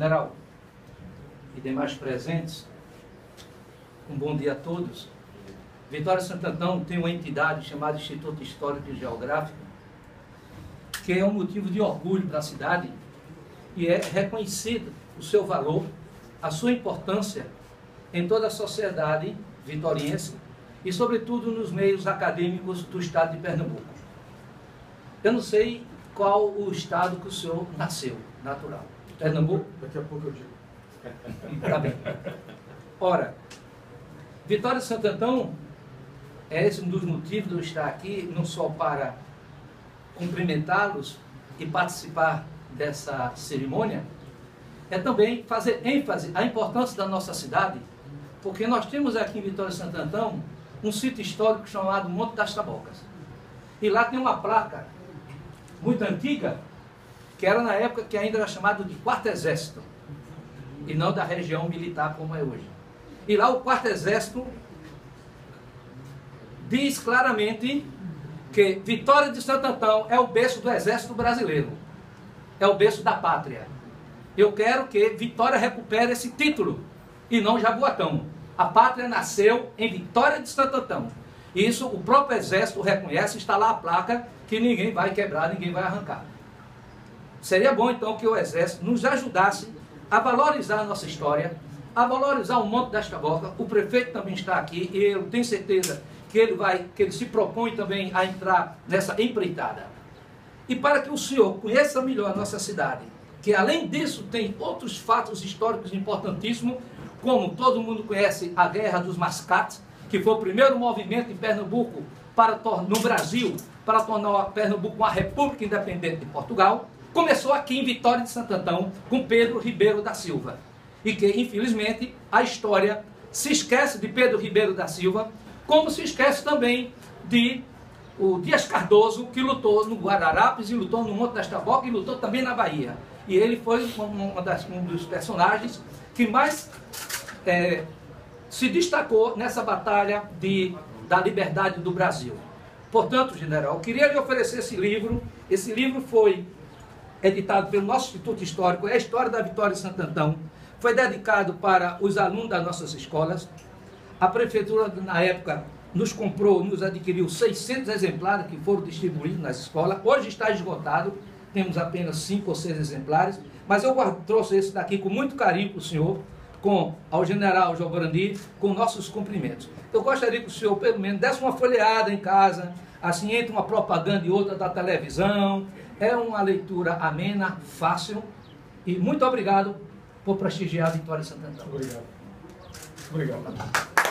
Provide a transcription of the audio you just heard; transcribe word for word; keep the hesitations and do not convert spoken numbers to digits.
General e demais presentes, um bom dia a todos. Vitória de Santo Antão tem uma entidade chamada Instituto Histórico e Geográfico, que é um motivo de orgulho para a cidade e é reconhecido o seu valor, a sua importância em toda a sociedade vitoriense e, sobretudo, nos meios acadêmicos do estado de Pernambuco. Eu não sei qual o estado que o senhor nasceu, natural. Pernambuco? Daqui a pouco eu digo. Tá bem. Ora, Vitória de Santo Antão é esse um dos motivos de eu estar aqui, não só para cumprimentá-los e participar dessa cerimônia, é também fazer ênfase à importância da nossa cidade, porque nós temos aqui em Vitória de Santo Antão um sítio histórico chamado Monte das Tabocas. E lá tem uma placa muito antiga, que era na época que ainda era chamado de Quarto Exército, e não da região militar como é hoje. E lá o Quarto Exército diz claramente que Vitória de Santo Antão é o berço do Exército Brasileiro, é o berço da pátria. Eu quero que Vitória recupere esse título, e não Jaboatão. A pátria nasceu em Vitória de Santo Antão. Isso o próprio Exército reconhece, está lá a placa que ninguém vai quebrar, ninguém vai arrancar. Seria bom então que o Exército nos ajudasse a valorizar a nossa história, a valorizar o Monte das Tabocas. O prefeito também está aqui e eu tenho certeza que ele, vai, que ele se propõe também a entrar nessa empreitada. E para que o senhor conheça melhor a nossa cidade, que além disso tem outros fatos históricos importantíssimos, como todo mundo conhece a Guerra dos Mascates, que foi o primeiro movimento em Pernambuco, para, no Brasil, para tornar Pernambuco uma república independente de Portugal, começou aqui em Vitória de Santo Antão, com Pedro Ribeiro da Silva. E que, infelizmente, a história se esquece de Pedro Ribeiro da Silva, como se esquece também de o Dias Cardoso, que lutou no Guararapes, e lutou no Monte das Tabocas, e lutou também na Bahia. E ele foi uma das, um dos personagens que mais é, se destacou nessa batalha de, da liberdade do Brasil. Portanto, general, eu queria lhe oferecer esse livro. Esse livro foi editado pelo nosso Instituto Histórico, é a História da Vitória de Santo Antão. Foi dedicado para os alunos das nossas escolas. A prefeitura, na época, nos comprou, nos adquiriu seiscentos exemplares que foram distribuídos nas escolas. Hoje está esgotado, temos apenas cinco ou seis exemplares, mas eu trouxe esse daqui com muito carinho para o senhor, com ao general João Brandi, com nossos cumprimentos. Eu gostaria que o senhor, pelo menos, desse uma folheada em casa, assim, entre uma propaganda e outra da televisão. É uma leitura amena, fácil, e muito obrigado por prestigiar a Vitória de Santo Antão. Obrigado. Obrigado.